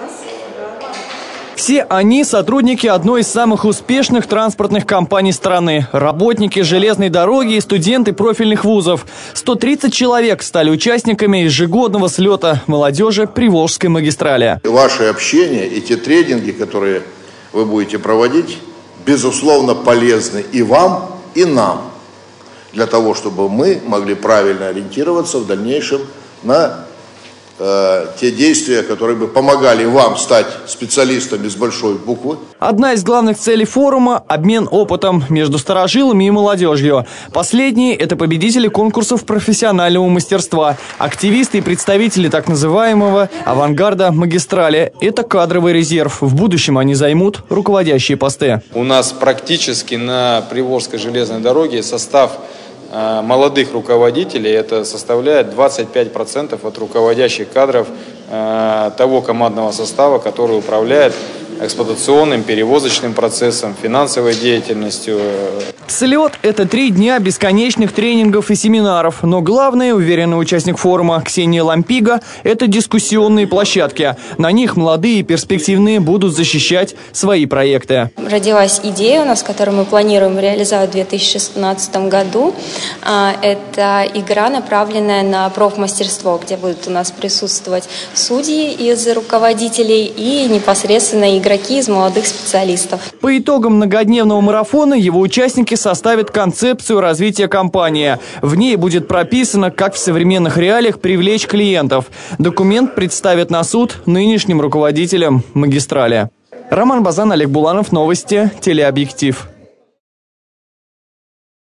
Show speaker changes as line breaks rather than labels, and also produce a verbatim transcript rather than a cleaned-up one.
Все они сотрудники одной из самых успешных транспортных компаний страны, работники железной дороги и студенты профильных вузов. сто тридцать человек стали участниками ежегодного слета молодежи Приволжской магистрали.
Ваше общение и те тренинги, которые вы будете проводить, безусловно, полезны и вам, и нам, для того, чтобы мы могли правильно ориентироваться в дальнейшем на э, те действия, которые бы помогали вам стать специалистами с большой буквы.
Одна из главных целей форума – обмен опытом между старожилами и молодежью. Последние – это победители конкурсов профессионального мастерства, активисты и представители так называемого авангарда магистрали. Это кадровый резерв. В будущем они займут руководящие посты.
У нас практически на Приволжской железной дороге состав молодых руководителей, это составляет двадцать пять процентов от руководящих кадров э, того командного состава, который управляет эксплуатационным, перевозочным процессом, финансовой деятельностью.
Слет – это три дня бесконечных тренингов и семинаров. Но главное, уверенный участник форума Ксения Лампига – это дискуссионные площадки. На них молодые и перспективные будут защищать свои проекты.
Родилась идея у нас, которую мы планируем реализовать в две тысячи шестнадцатом году. Это игра, направленная на профмастерство, где будут у нас присутствовать судьи из руководителей и непосредственно игроки из молодых специалистов.
По итогам многодневного марафона его участники составят концепцию развития компании. В ней будет прописано, как в современных реалиях привлечь клиентов. Документ представят на суд нынешним руководителям магистрали. Роман Базан, Олег Буланов, новости, телеобъектив.